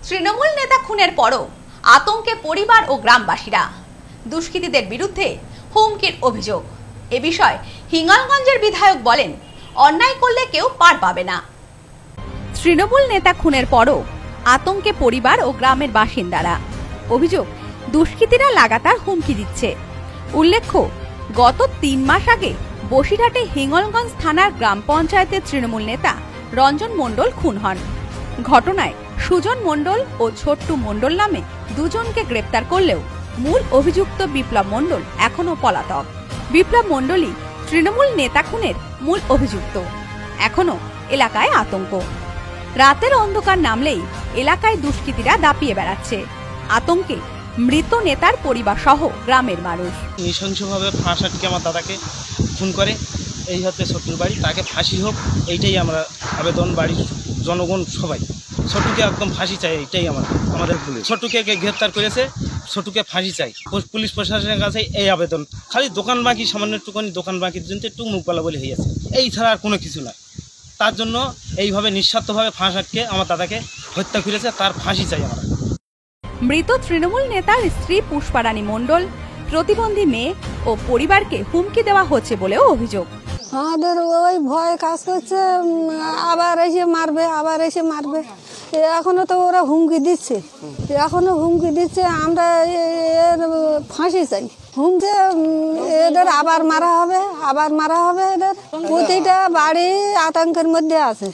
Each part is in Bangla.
তৃণমূল নেতা খুনের পরও আতঙ্কে পরিবার ও গ্রামবাসীরা। দুষ্কৃতীদের বিরুদ্ধে হুমকির অভিযোগ। এ বিষয়ে হিঙ্গলগঞ্জের বিধায়ক বলেন, অন্যায় করলে কেউ পার পাবে না। তৃণমূল নেতা খুনের পরও আতঙ্কে পরিবার ও গ্রামের বাসিন্দারা। অভিযোগ, দুষ্কৃতীরা লাগাতার হুমকি দিচ্ছে। উল্লেখ্য, গত ৩ মাস আগে বসিরহাটে হিঙ্গলগঞ্জ থানার গ্রাম পঞ্চায়েতের তৃণমূল নেতা রঞ্জন মণ্ডল খুন হন। ঘটনায় সুজন মণ্ডল ও ছোট্টু মণ্ডল নামে দুজনকে গ্রেপ্তার করলেও মূল অভিযুক্ত বিপ্লব মণ্ডল এখনো পলাতক। বিপ্লব মণ্ডলই তৃণমূল নেতা খুনের মূল অভিযুক্ত। এখনো এলাকায় আতঙ্ক। রাতের অন্ধকার নামলেই এলাকায় দুষ্কৃতীরা দাপিয়ে বেড়াচ্ছে। আতঙ্কে মৃত নেতার পরিবার সহ গ্রামের মানুষ। নৃশংসভাবে ফাঁস আটকে আমার দাদাকে খুন করে, এই হচ্ছে ছোট্টুর বাড়ি, তাকে ফাঁসি হোক এইটাই আমরা আবেদন, বাড়ির জনগণ সবাই। ছোট্টুকে একদম ফাঁসি চাই, এইটাই আমাদের পুলিশ। ছোট্টুকে গ্রেপ্তার করেছে, ছোট্টুকে ফাঁসি চাই। পুলিশ প্রশাসনের কাছে এই আবেদন। খালি দোকান বাকি, সামান্য একটুখানি দোকান বাকির জন্য একটু মুখ বলা বলে হয়েছে, এই ছাড়া আর কোনো কিছু নয়। তার জন্য এইভাবে নিঃস্বার্থভাবে ফাঁস আটকে আমার দাদাকে হত্যা করেছে, তার ফাঁসি চাই আমরা। মৃত তৃণমূল নেতার স্ত্রী পুষ্পারানী মণ্ডল, প্রতিবন্ধী মেয়ে ও পরিবারকে হুমকি দেওয়া হচ্ছে বলেও অভিযোগ। আমাদের ওই ভয় কাজ করছে, আবার এসে মারবে, আবার এসে মারবে। এখনো তো ওরা হুমকি দিচ্ছে, আমরা এর ফাঁসি চাই। হুমছে এদের আবার মারা হবে এদের। প্রতিটা বাড়ি আতঙ্কের মধ্যে আছে।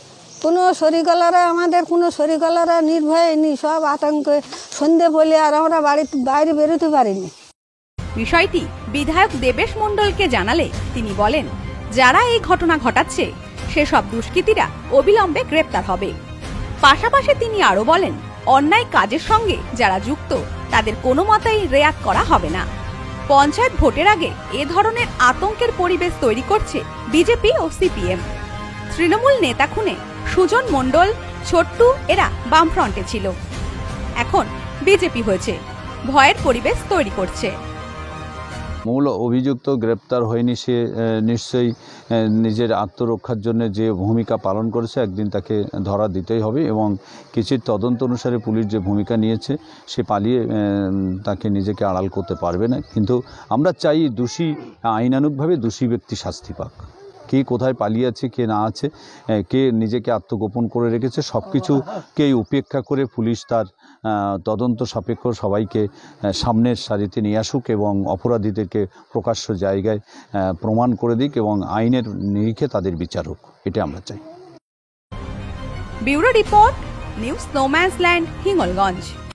আমাদের কোনো শরীরকলারা নির্ভয়ে নেই, সব আতঙ্কে। সন্ধে বলে আর আমরা বাইরে বেরোতে পারিনি। বিষয়টি বিধায়ক দেবেশ মণ্ডলকে জানালে তিনি বলেন, যারা এই ঘটনা ঘটাচ্ছে সেসব দুষ্কৃতীরা অবিলম্বে গ্রেপ্তার হবে। পাশাপাশি তিনি আরো বলেন, অন্যায় কাজের সঙ্গে যারা যুক্ত তাদের কোনো মতেই রেয়াত করা হবে না। পঞ্চায়েত ভোটের আগে এ ধরনের আতঙ্কের পরিবেশ তৈরি করছে বিজেপি ও সিপিএম। তৃণমূল নেতা খুনে সুজন মণ্ডল, ছোট্টু এরা বামফ্রন্টে ছিল, এখন বিজেপি হয়েছে, ভয়ের পরিবেশ তৈরি করছে। মূল অভিযুক্ত গ্রেপ্তার হয়নি, সে নিশ্চয়ই নিজের আত্মরক্ষার জন্য যে ভূমিকা পালন করেছে, একদিন তাকে ধরা দিতেই হবে। এবং কিছু তদন্ত অনুসারে পুলিশ যে ভূমিকা নিয়েছে, সে পালিয়ে তাকে নিজেকে আড়াল করতে পারবে না। কিন্তু আমরা চাই দোষী আইনানুগভাবে দোষী ব্যক্তি শাস্তি পাক। কে কোথায় পালিয়ে আছে, কে না আছে, কে নিজেকে আত্মগোপন করে রেখেছে, সব কিছুকেই উপেক্ষা করে পুলিশ তার তদন্ত সাপেক্ষ সবাইকে সামনের সারিতে নিয়ে আসুক এবং অপরাধীদেরকে প্রকাশ্য জায়গায় প্রমাণ করে দিক এবং আইনের নিরিখে তাদের বিচার হোক, এটা আমরা চাই। Bureau report, news no man's land, Hingalganj.